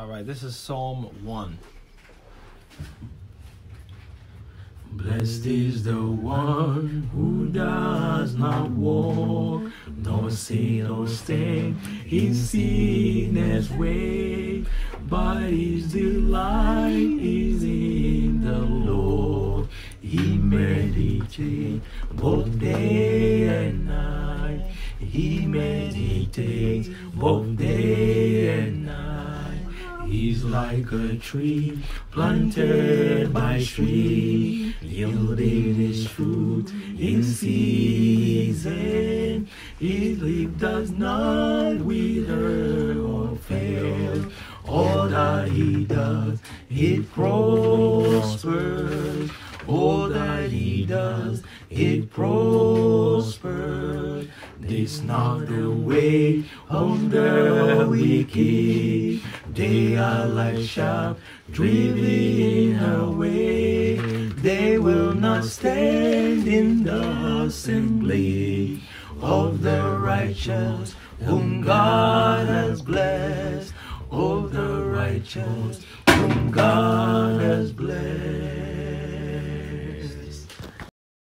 All right, this is Psalm 1. Blessed is the one who does not walk, nor sit or stand in sinners' way, but his delight is in the Lord. He meditates both day and night. He meditates both day and night. He's like a tree planted by stream, yielding his fruit in season. His leaf does not wither or fail. All that he does, it prospers. All that he does, it prospers. This not the way of the wicked. They are like chaff driven away. They will not stand in the assembly of the righteous, whom God has blessed. Of the righteous, whom God has blessed.